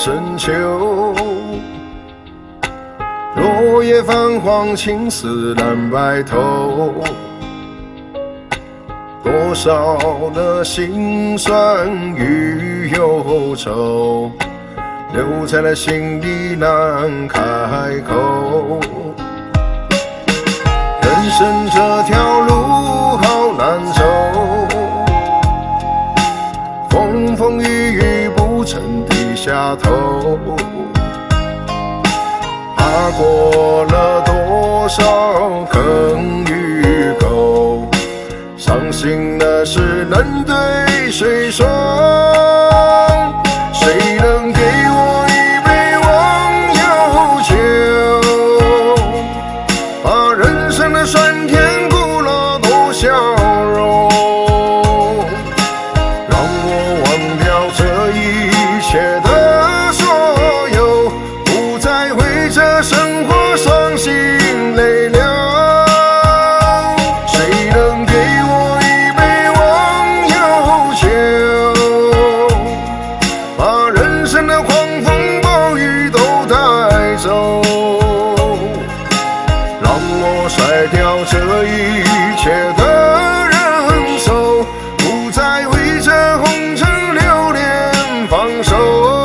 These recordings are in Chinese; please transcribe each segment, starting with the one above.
深秋。落叶泛黄，青丝染白头。多少的辛酸与忧愁，留在了心里难开口。人生这条路好难走，风风雨雨不曾低下头。爬过了多少坑与沟，伤心的事能对谁说？谁能给我一杯忘忧酒，把人生的酸甜苦辣都消融，让我忘掉这一切的所有，不再为这生活伤心泪流。谁能给我一杯忘忧酒，把人生的狂风暴雨都带走，让我甩掉这一切的忍受，不再为这红尘流连放手。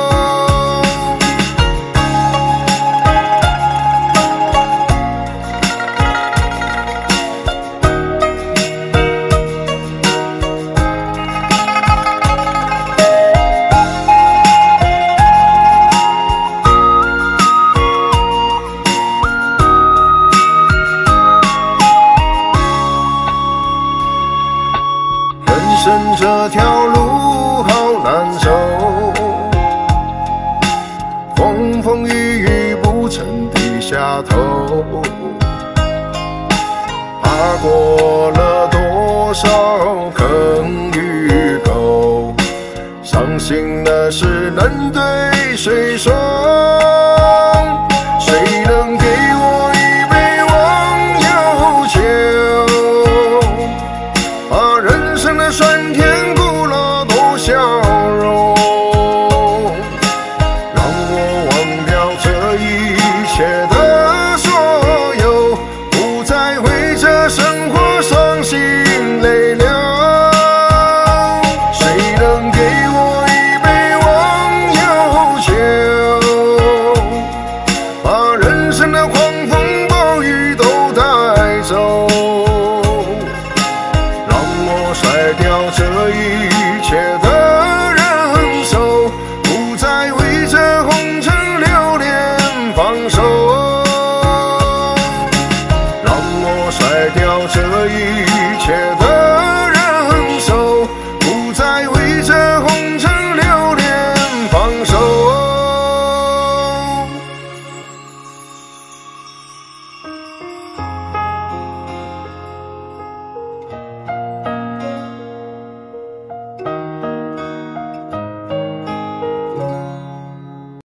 人生这条路好难走，风风雨雨不曾低下头。爬过了多少坑与沟，伤心的事能对谁说？